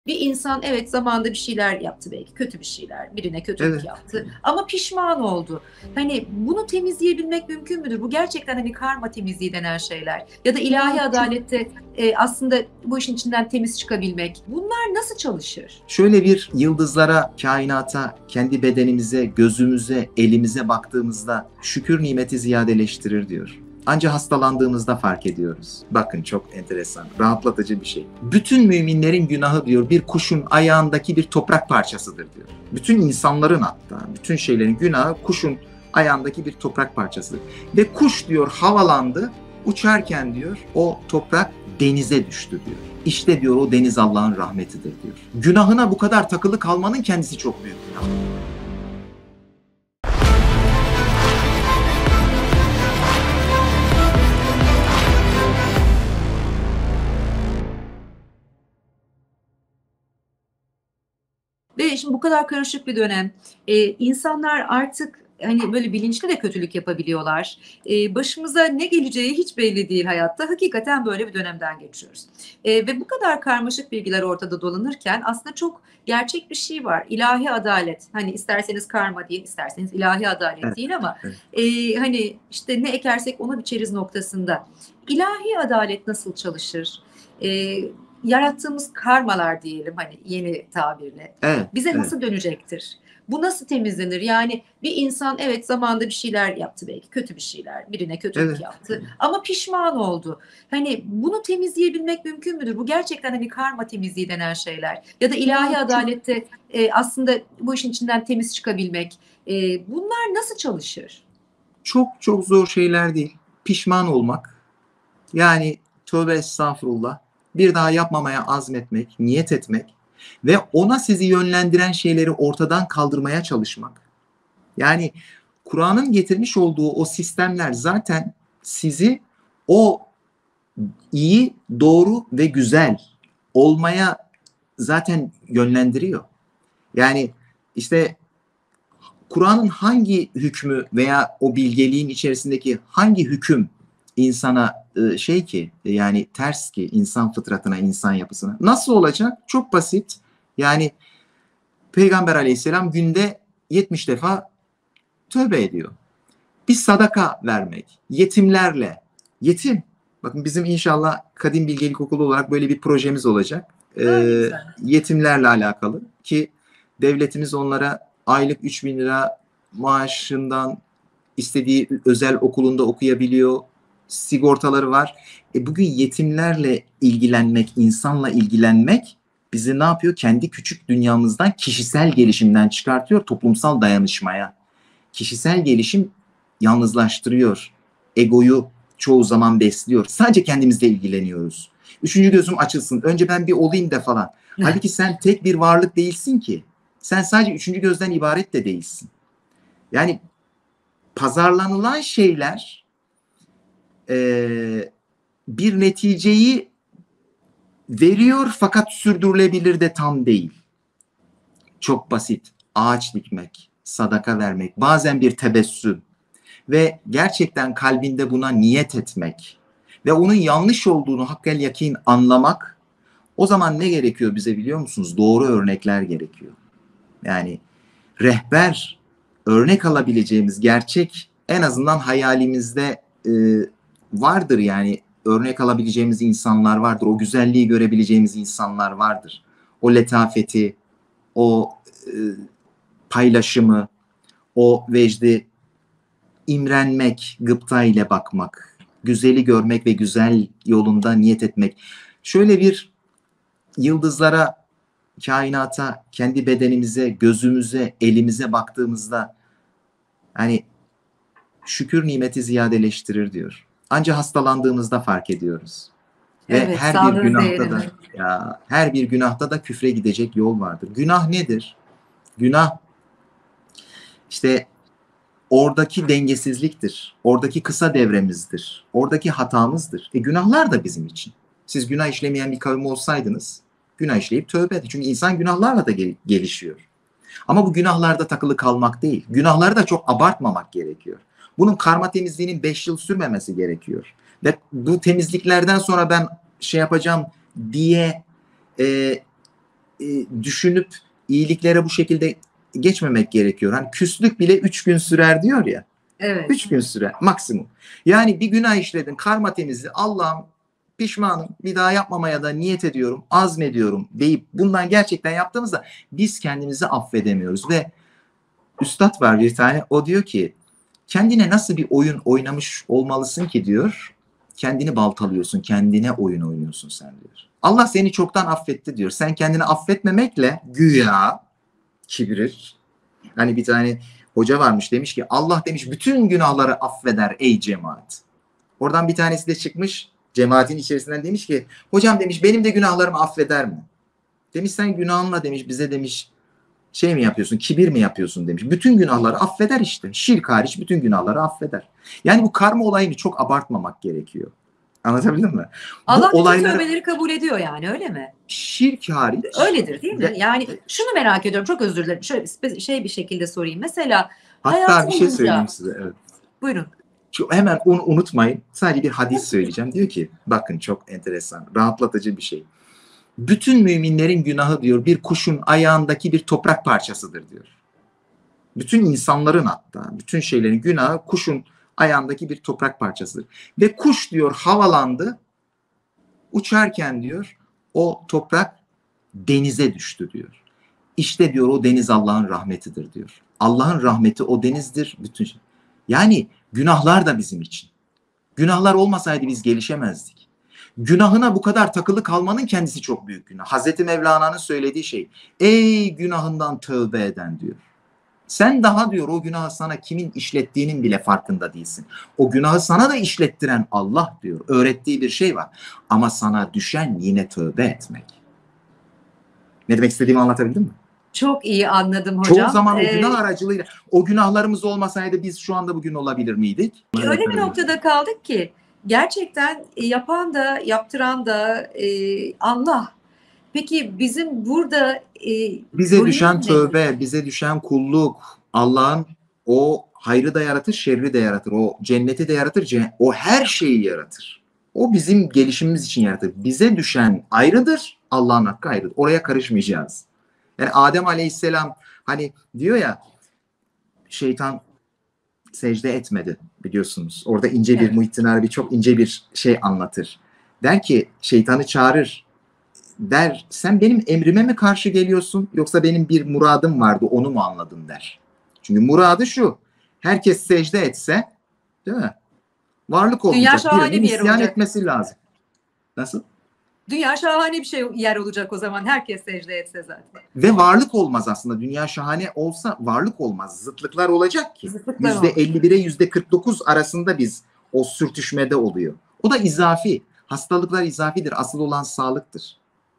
Bir insan evet zamanında bir şeyler yaptı belki, kötü bir şeyler, birine kötülük Evet. yaptı ama pişman oldu. Hani bunu temizleyebilmek mümkün müdür? Bu gerçekten hani karma temizliği denen şeyler ya da Ya ilahi çok adalette, aslında bu işin içinden temiz çıkabilmek. Bunlar nasıl çalışır? Şöyle bir yıldızlara, kainata, kendi bedenimize, gözümüze, elimize baktığımızda şükür nimeti ziyadeleştirir diyor. Ancak hastalandığımızda fark ediyoruz. Bakın çok enteresan, rahatlatıcı bir şey. Bütün müminlerin günahı diyor bir kuşun ayağındaki bir toprak parçasıdır diyor. Bütün insanların hatta, bütün şeylerin günahı kuşun ayağındaki bir toprak parçasıdır. Ve kuş diyor havalandı, uçarken diyor o toprak denize düştü diyor. İşte diyor o deniz Allah'ın rahmetidir diyor. Günahına bu kadar takılı kalmanın kendisi çok büyük günah. Ve şimdi bu kadar karışık bir dönem, insanlar artık hani böyle bilinçli de kötülük yapabiliyorlar. Başımıza ne geleceği hiç belli değil hayatta. Hakikaten böyle bir dönemden geçiyoruz. Ve bu kadar karmaşık bilgiler ortada dolanırken aslında çok gerçek bir şey var. İlahi adalet. Hani isterseniz karma deyin, isterseniz ilahi adalet Evet, deyin ama evet. hani işte ne ekersek ona biçeriz noktasında. İlahi adalet nasıl çalışır? Eee, Yarattığımız karmalar diyelim hani yeni tabirle Evet, bize evet, nasıl dönecektir? Bu nasıl temizlenir? Yani bir insan evet zamanında bir şeyler yaptı belki, kötü bir şeyler, birine kötülük evet, yaptı evet. ama pişman oldu. Hani bunu temizleyebilmek mümkün müdür? Bu gerçekten hani karma temizliği denen şeyler ya da Ya ilahi adalette, aslında bu işin içinden temiz çıkabilmek, bunlar nasıl çalışır? çok zor şeyler değil. Pişman olmak, yani tövbe estağfurullah, bir daha yapmamaya azmetmek, niyet etmek ve ona sizi yönlendiren şeyleri ortadan kaldırmaya çalışmak. Yani Kur'an'ın getirmiş olduğu o sistemler zaten sizi o iyi, doğru ve güzel olmaya zaten yönlendiriyor. Yani işte Kur'an'ın hangi hükmü veya o bilgeliğin içerisindeki hangi hüküm insana şey ki yani ters ki insan fıtratına, insan yapısına. Nasıl olacak? Çok basit. Yani Peygamber Aleyhisselam günde 70 defa tövbe ediyor. Bir sadaka vermek, yetimlerle, yetim. Bakın bizim inşallah Kadim Bilgelik Okulu olarak böyle bir projemiz olacak. A, ne güzel. Yetimlerle alakalı ki devletimiz onlara aylık 3.000 lira maaşından istediği özel okulunda okuyabiliyor. Sigortaları var. Bugün yetimlerle ilgilenmek, insanla ilgilenmek bizi ne yapıyor? Kendi küçük dünyamızdan kişisel gelişimden çıkartıyor toplumsal dayanışmaya. Kişisel gelişim yalnızlaştırıyor. Egoyu çoğu zaman besliyor. Sadece kendimizle ilgileniyoruz. Üçüncü gözüm açılsın. Önce ben bir olayım da falan. Halbuki sen tek bir varlık değilsin ki. Sen sadece üçüncü gözden ibaret de değilsin. Yani pazarlanılan şeyler bir neticeyi veriyor fakat sürdürülebilir de tam değil. Çok basit. Ağaç dikmek, sadaka vermek, bazen bir tebessüm ve gerçekten kalbinde buna niyet etmek ve onun yanlış olduğunu hakkel yakin anlamak, o zaman ne gerekiyor bize biliyor musunuz? Doğru örnekler gerekiyor. Yani rehber, örnek alabileceğimiz gerçek en azından hayalimizde vardır yani örnek alabileceğimiz insanlar vardır. O güzelliği görebileceğimiz insanlar vardır. O letafeti, o e, paylaşımı, o vecdi imrenmek, gıpta ile bakmak, güzeli görmek ve güzel yolunda niyet etmek. Şöyle bir yıldızlara, kainata, kendi bedenimize, gözümüze, elimize baktığımızda hani şükür nimeti ziyadeleştirir diyor. Ancak hastalandığımızda fark ediyoruz. Ve Evet, her bir sağlığın günahta değerini. da her bir günahta da küfre gidecek yol vardır. Günah nedir? Günah işte oradaki dengesizliktir. Oradaki kısa devremizdir. Oradaki hatamızdır. Günahlar da bizim için. Siz günah işlemeyen bir kavim olsaydınız günah işleyip tövbe edin. Çünkü insan günahlarla da gelişiyor. Ama bu günahlarda takılı kalmak değil. Günahları da çok abartmamak gerekiyor. Bunun karma temizliğinin 5 yıl sürmemesi gerekiyor. Ve bu temizliklerden sonra ben şey yapacağım diye e, düşünüp iyiliklere bu şekilde geçmemek gerekiyor. Hani küslük bile 3 gün sürer diyor ya. Evet. 3 gün sürer maksimum. Yani bir günah işledin, karma temizli, Allah'ım pişmanım, bir daha yapmamaya da niyet ediyorum, azmediyorum deyip bundan gerçekten yaptığımızda biz kendimizi affedemiyoruz. Ve üstad var bir tane, o diyor ki kendine nasıl bir oyun oynamış olmalısın ki diyor, kendini baltalıyorsun, kendine oyun oynuyorsun sen diyor. Allah seni çoktan affetti diyor. Sen kendini affetmemekle güya kibir. Hani bir tane hoca varmış, demiş ki Allah demiş bütün günahları affeder ey cemaat. Oradan bir tanesi de çıkmış cemaatin içerisinden, demiş ki hocam demiş benim de günahlarımı affeder mi? Demiş sen günahınla demiş bize demiş şey mi yapıyorsun, kibir mi yapıyorsun demiş. Bütün günahları affeder işte. Şirk hariç bütün günahları affeder. Yani bu karma olayını çok abartmamak gerekiyor. Anlatabildim mi? Allah Bu bütün olayları tövbeleri kabul ediyor yani, öyle mi? şirk hariç Öyledir değil mi? ve Yani şunu merak ediyorum, çok özür dilerim. Şöyle bir şekilde sorayım. Mesela hatta bir hayatım şey boyunca, söyleyeyim size. Evet. buyurun. Hemen onu unutmayın. Sadece bir hadis söyleyeceğim. Diyor ki bakın çok enteresan, rahatlatıcı bir şey. Bütün müminlerin günahı diyor bir kuşun ayağındaki bir toprak parçasıdır diyor. Bütün insanların, hatta bütün şeylerin günahı kuşun ayağındaki bir toprak parçasıdır. Ve kuş diyor havalandı, uçarken diyor o toprak denize düştü diyor. İşte diyor o deniz Allah'ın rahmetidir diyor. Allah'ın rahmeti o denizdir. Bütün şey. Yani günahlar da bizim için. Günahlar olmasaydı biz gelişemezdik. Günahına bu kadar takılı kalmanın kendisi çok büyük günah. Hazreti Mevlana'nın söylediği şey. Ey günahından tövbe eden diyor. Sen daha diyor o günahı sana kimin işlettiğinin bile farkında değilsin. O günahı sana da işlettiren Allah diyor. Öğrettiği bir şey var. Ama sana düşen yine tövbe etmek. Ne demek istediğimi anlatabildim mi? Çok iyi anladım hocam. Çoğu zaman o günah aracılığıyla, o günahlarımız olmasaydı biz şu anda bugün olabilir miydik? Öyle bir noktada kaldık ki gerçekten yapan da yaptıran da Allah. Peki bizim burada Bize düşen rolümüz ne? tövbe, bize düşen kulluk. Allah'ın o hayrı da yaratır, şerri de yaratır. O cenneti de yaratır, o her şeyi yaratır. O bizim gelişimimiz için yaratır. Bize düşen ayrıdır, Allah'ın hakkı ayrıdır. Oraya karışmayacağız. Yani Adem Aleyhisselam hani diyor ya, şeytan secde etmedi biliyorsunuz. Orada ince bir, Evet. Muhittin Arabi çok ince bir şey anlatır. Der ki şeytanı çağırır. Der sen benim emrime mi karşı geliyorsun yoksa benim bir muradım vardı onu mu anladın der. Çünkü muradı şu. Herkes secde etse değil mi? Varlık Dünya olmayacak. şahane Birinin bir yer isyan olacak. etmesi lazım. Nasıl? Dünya şahane bir yer olacak o zaman. Herkes secde etse zaten. Ve varlık olmaz aslında. Dünya şahane olsa varlık olmaz. Zıtlıklar olacak ki. Zıtlıklar olacak. %51'e %49 arasında biz o sürtüşmede oluyor. O da izafi. Hastalıklar izafidir. Asıl olan sağlıktır.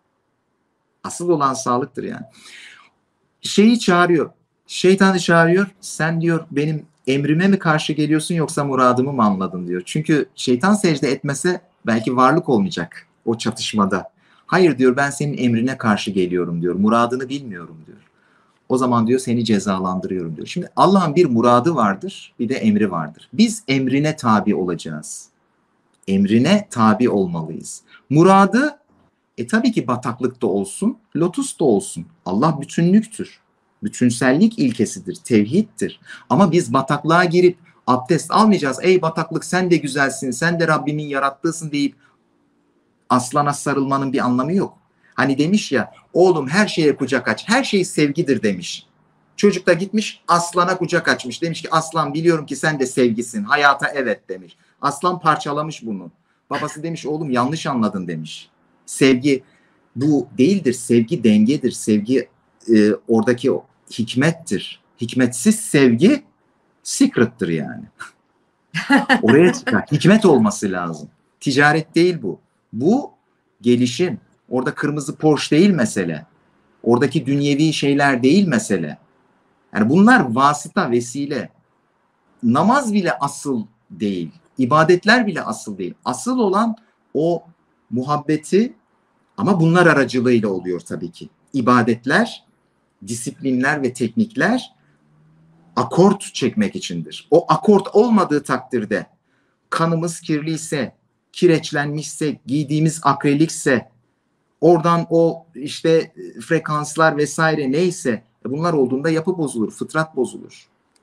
Asıl olan sağlıktır yani. Şeyi çağırıyor. Şeytanı çağırıyor. Sen diyor benim emrime mi karşı geliyorsun yoksa muradımı mı anladın diyor. Çünkü şeytan secde etmese belki varlık olmayacak o çatışmada. Hayır diyor ben senin emrine karşı geliyorum diyor. Muradını bilmiyorum diyor. O zaman diyor seni cezalandırıyorum diyor. Şimdi Allah'ın bir muradı vardır, bir de emri vardır. Biz emrine tabi olacağız. Emrine tabi olmalıyız. Muradı tabii ki bataklıkta olsun, lotusta olsun. Allah bütünlüktür. Bütünsellik ilkesidir, tevhiddir. Ama biz bataklığa girip abdest almayacağız. Ey bataklık sen de güzelsin, sen de Rabbimin yarattığısın deyip aslana sarılmanın bir anlamı yok. Hani demiş ya, oğlum her şeye kucak aç, her şey sevgidir demiş. Çocuk da gitmiş aslana kucak açmış. Demiş ki aslan biliyorum ki sen de sevgisin, hayata evet demiş. Aslan parçalamış bunu. Babası demiş oğlum yanlış anladın demiş. Sevgi bu değildir, sevgi dengedir, sevgi oradaki hikmettir. Hikmetsiz sevgi secret'tır yani. Oraya çıkar. Hikmet olması lazım. Ticaret değil bu. Bu gelişim. Orada kırmızı Porsche değil mesele. Oradaki dünyevi şeyler değil mesele. Yani bunlar vasıta, vesile. Namaz bile asıl değil. İbadetler bile asıl değil. Asıl olan o muhabbeti, ama bunlar aracılığıyla oluyor tabii ki. İbadetler, disiplinler ve teknikler akort çekmek içindir. O akort olmadığı takdirde kanımız kirliyse, kireçlenmişse, giydiğimiz akrelikse, Oradan o işte frekanslar vesaire neyse bunlar olduğunda yapı bozulur, fıtrat bozulur.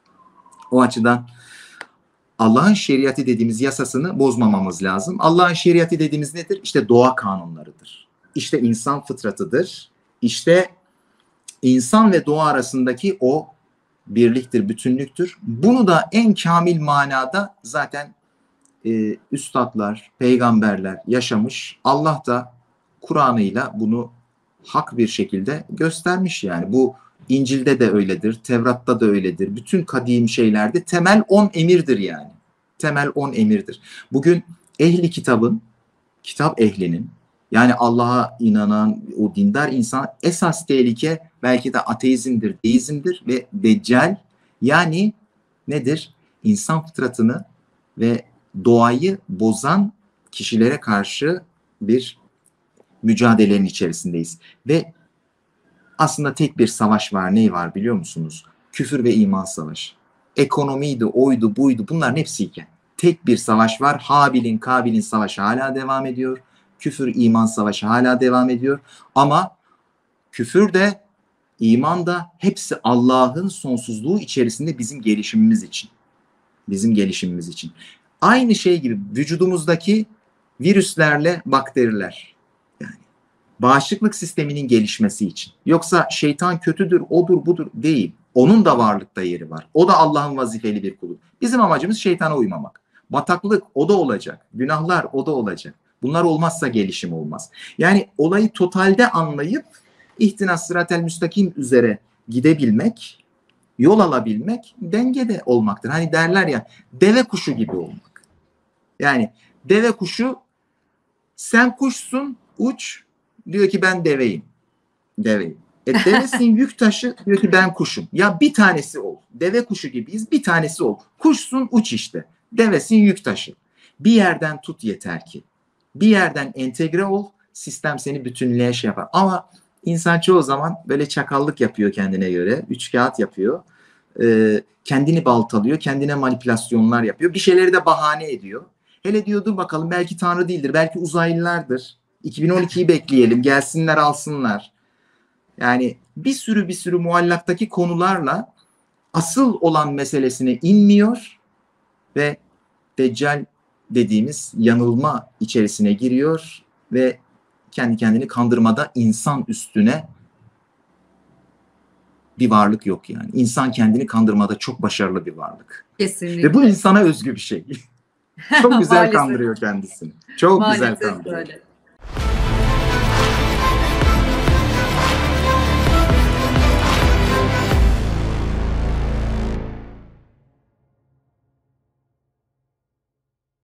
O açıdan Allah'ın şeriatı dediğimiz yasasını bozmamamız lazım. Allah'ın şeriatı dediğimiz nedir? İşte doğa kanunlarıdır. İşte insan fıtratıdır. İşte insan ve doğa arasındaki o birliktir, bütünlüktür. Bunu da en kamil manada zaten üstadlar, peygamberler yaşamış. Allah da Kur'an'ıyla bunu hak bir şekilde göstermiş yani. Bu İncil'de de öyledir, Tevrat'ta da öyledir. Bütün kadim şeylerde temel 10 emirdir yani. Temel 10 emirdir. Bugün ehli kitabın, kitap ehlinin, yani Allah'a inanan o dindar insan esas tehlike belki de ateizmdir, deizmdir ve deccal. Yani nedir? İnsan fıtratını ve doğayı bozan kişilere karşı bir mücadelenin içerisindeyiz. Ve aslında tek bir savaş var. Ne var biliyor musunuz? Küfür ve iman savaşı. Ekonomiydi, oydu, buydu, bunların hepsiyken. Tek bir savaş var. Habil'in, Kabil'in savaşı hala devam ediyor. Küfür, iman savaşı hala devam ediyor. Ama küfür de, iman da hepsi Allah'ın sonsuzluğu içerisinde bizim gelişimimiz için. Bizim gelişimimiz için. Aynı şey gibi vücudumuzdaki virüslerle bakteriler. Yani bağışıklık sisteminin gelişmesi için. Yoksa şeytan kötüdür, odur, budur değil. Onun da varlıkta yeri var. O da Allah'ın vazifeli bir kulu. Bizim amacımız şeytana uymamak. Bataklık o da olacak. Günahlar o da olacak. Bunlar olmazsa gelişim olmaz. Yani olayı totalde anlayıp ihtinas sıratel müstakim üzere gidebilmek, yol alabilmek dengede olmaktır. Hani derler ya, deve kuşu gibi olmak. Yani deve kuşu, sen kuşsun, uç, diyor ki ben deveyim. Deveyim. Devesin yük taşı, diyor ki ben kuşum. Ya bir tanesi ol. Deve kuşu gibiyiz, bir tanesi ol. Kuşsun, uç işte. Devesin yük taşı. Bir yerden tut yeter ki. Bir yerden entegre ol, sistem seni bütünlüğe şey yapar. Ama insan çoğu zaman böyle çakallık yapıyor kendine göre. Üç kağıt yapıyor. Kendini baltalıyor, kendine manipülasyonlar yapıyor. Bir şeyleri de bahane ediyor. Hele diyor dur bakalım belki Tanrı değildir, belki uzaylılardır. 2012'yi bekleyelim, gelsinler alsınlar. Yani bir sürü muallaktaki konularla asıl olan meselesine inmiyor ve Deccal dediğimiz yanılma içerisine giriyor ve kendi kendini kandırmada insan üstüne bir varlık yok yani. İnsan kendini kandırmada çok başarılı bir varlık. Kesinlikle. Ve bu insana özgü bir şey. Çok güzel Maalesef. kandırıyor kendisini. Çok Maalesef güzel kandırıyor. öyle.